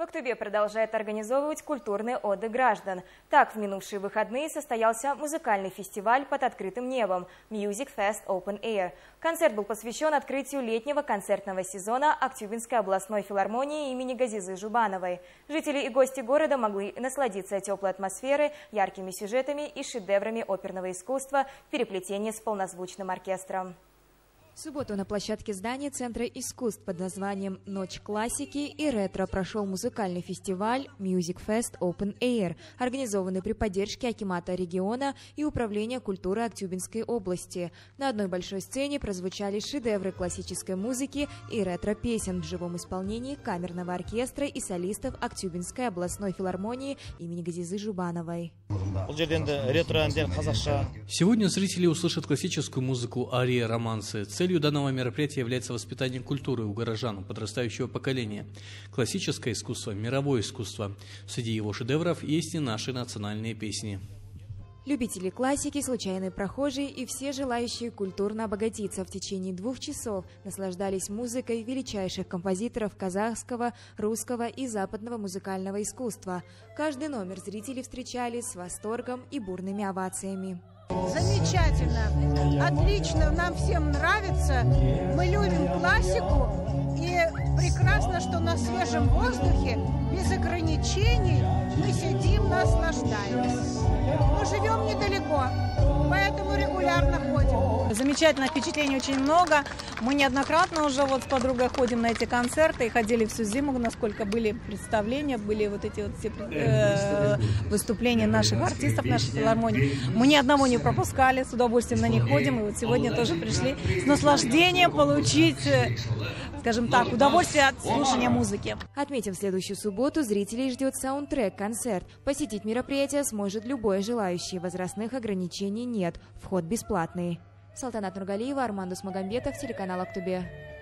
Актубе продолжает организовывать культурный отдых граждан. Так, в минувшие выходные состоялся музыкальный фестиваль под открытым небом Music Fest Open Air. Концерт был посвящен открытию летнего концертного сезона Актюбинской областной филармонии имени Газизы Жубановой. Жители и гости города могли насладиться теплой атмосферой, яркими сюжетами и шедеврами оперного искусства в переплетении с полнозвучным оркестром. В субботу на площадке здания Центра искусств под названием «Ночь классики» и ретро прошел музыкальный фестиваль Music Fest Open Air, организованный при поддержке Акимата региона и Управления культуры Актюбинской области. На одной большой сцене прозвучали шедевры классической музыки и ретро-песен в живом исполнении камерного оркестра и солистов Актюбинской областной филармонии имени Газизы Жубановой. Сегодня зрители услышат классическую музыку, арии, романсы. Целью данного мероприятия является воспитание культуры у горожан, подрастающего поколения. Классическое искусство, мировое искусство. Среди его шедевров есть и наши национальные песни. Любители классики, случайные прохожие и все желающие культурно обогатиться в течение 2 часов наслаждались музыкой величайших композиторов казахского, русского и западного музыкального искусства. Каждый номер зрители встречали с восторгом и бурными овациями. Замечательно, отлично, нам всем нравится, мы любим классику, и прекрасно, что на свежем воздухе, без ограничений, мы сидим, наслаждаемся. Мы живем недалеко, поэтому регулярно ходим. Замечательно, впечатлений очень много. Мы неоднократно уже с подругой ходим на эти концерты и ходили всю зиму, насколько были представления, были все выступления наших артистов, нашей филармонии. Мы ни одного не пропускали, с удовольствием на них ходим. И сегодня тоже пришли с наслаждением получить, скажем так, удовольствие от слушания музыки. Отметим, в следующую субботу зрителей ждет саундтрек-концерт. Посетить мероприятие сможет любой желающий. Возрастных ограничений нет. Вход бесплатный. Салтанат Нургалиева, Армандус Магомбетов, телеканал Актубе.